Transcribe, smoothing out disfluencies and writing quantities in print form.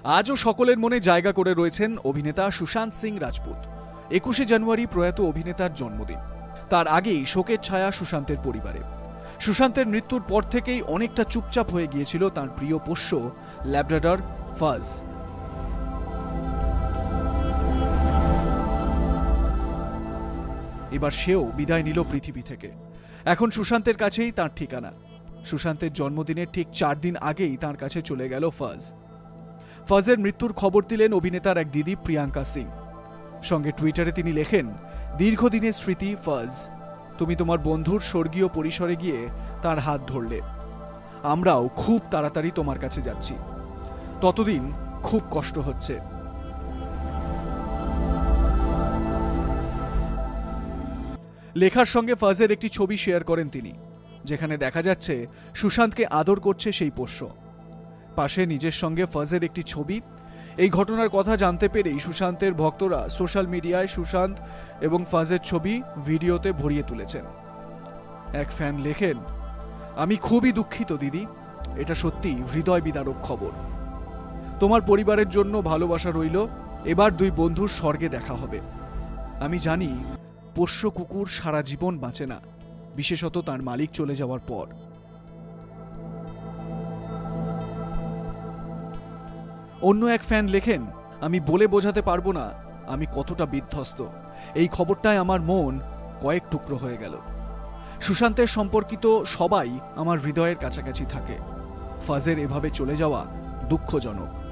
আজও সকলের মনে জায়গা করে রয়েছেন অভিনেতা সুশান্ত সিং রাজপুত। 21শে জানুয়ারি প্রয়াত অভিনেতার জন্মদিন। তার আগেই শোকের ছায়া সুশান্তের পরিবারে। সুশান্তের মৃত্যুর পর থেকেই অনেকটা চুপচাপ হয়ে গিয়েছিল তার প্রিয় পোষ্য ল্যাব্রাডর ফাজ। এবার সেও বিদায় নিল পৃথিবী থেকে। এখন সুশান্তের কাছেই তার ঠিকানা। সুশান্তের জন্মদিনের ঠিক 4 দিন আগেই তার কাছে চলে গেল ফাজ। ফাজের মৃত্যুর খবর দিলেন অভিনেতার এক দিদি প্রিয়াঙ্কা সিং। সঙ্গে টুইটারে তিনি লেখেন, দীর্ঘদিনের স্মৃতি ফাজ, তুমি তোমার বন্ধুর স্বর্গীয় পরিসরে গিয়ে তার হাত ধরলে। আমরাও খুব তাড়াতাড়ি তোমার কাছে যাচ্ছি। ততদিন খুব কষ্ট হচ্ছে। লেখার সঙ্গে ফাজের একটি ছবি শেয়ার করেন তিনি, যেখানে দেখা যাচ্ছে সুশান্তকে আদর করছে সেই পোষ্য। পাশে নিজের সঙ্গে ফাজের একটি ছবি। এই ঘটনার কথা জানতে পেরেই সুশান্তের ভক্তরা সোশ্যাল মিডিয়ায় সুশান্ত এবং ফাজের ছবি ভিডিওতে ভরিয়ে তুলেছেন। এক ফ্যান লেখেন, আমি খুবই দুঃখিত দিদি, এটা সত্যি হৃদয় বিদারক খবর। তোমার পরিবারের জন্য ভালোবাসা রইল। এবার 2 বন্ধুর স্বর্গে দেখা হবে। আমি জানি পোষ্য কুকুর সারা জীবন বাঁচে না, বিশেষত তার মালিক চলে যাওয়ার পর। অন্য এক ফ্যান লেখেন, আমি বলে বোঝাতে পারবো না আমি কতটা বিধ্বস্ত। এই খবরটায় আমার মন কয়েক টুকরো হয়ে গেল। সুশান্তের সম্পর্কিত সবাই আমার হৃদয়ের কাছাকাছি থাকে। ফাজের এভাবে চলে যাওয়া দুঃখজনক।